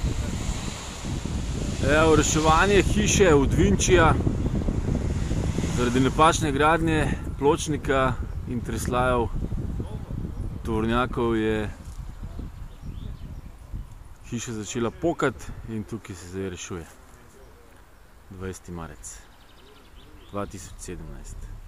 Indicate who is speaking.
Speaker 1: Evo, reševanje hiše od Vinčija zaradi napačne gradnje pločnika in tresljajev tovornjakov je hiša začela pokati in tukaj se zdaj rešuje. 20. marec 2017.